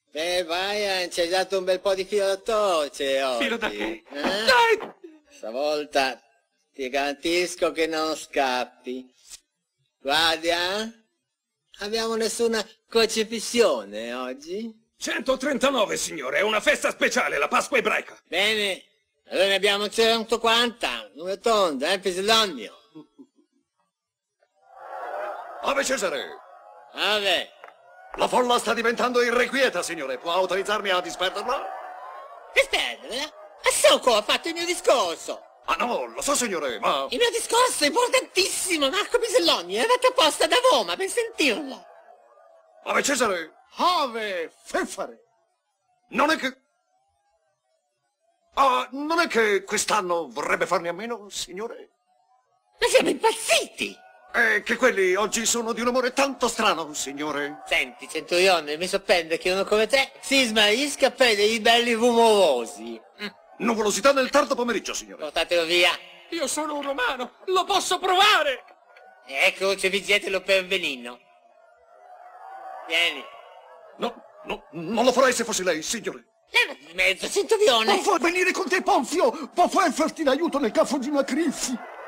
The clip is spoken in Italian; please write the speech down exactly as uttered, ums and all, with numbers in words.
Beh, vai, ci hai dato un bel po' di filo da torcere oggi. Filo da che? Eh? Dai! Stavolta ti garantisco che non scappi. Guardia, abbiamo nessuna crocifissione oggi? centotrentanove, signore, è una festa speciale, la Pasqua ebraica. Bene, allora ne abbiamo centoquaranta, una tonda, eh, Piselonio. Ave Cesare! Ave. La folla sta diventando irrequieta, signore. Può autorizzarmi a disperderla? Disperderla? A Socco ha fatto il mio discorso. Ah no, lo so, signore, ma... Il mio discorso è importantissimo, Marco Piselloni, è andato apposta da Roma per sentirlo. Ave Cesare! Ave Fefare! Non è che... Ah, non è che quest'anno vorrebbe farne a meno, signore? Ma siamo impazziti! È che quelli oggi sono di un umore tanto strano, signore. Senti, Centurione, mi sorprende che uno come te si smarrisca per dei belli rumorosi. Mm. Nuvolosità nel tardo pomeriggio, signore. Portatelo via. Io sono un romano, lo posso provare! Ecco, crocifiggetelo per venino. Vieni. No, no, non lo farei se fossi lei, signore. Levati di mezzo, Centurione. Può venire con te, Ponzio! Può farti in aiuto nel caso di una crisi!